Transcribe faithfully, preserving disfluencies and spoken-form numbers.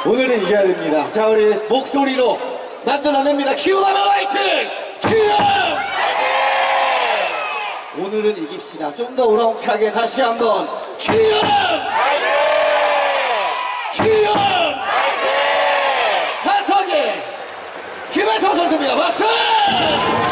오늘은 이겨야 됩니다. 자, 우리 목소리로 만들어냅니다. 키움하면 화이팅! 키움! 화이팅! 오늘은 이깁시다. 좀 더 우렁차게 다시 한번 키움! 화이팅! 키움! 화이팅! 타석에 김혜성 선수입니다. 박수!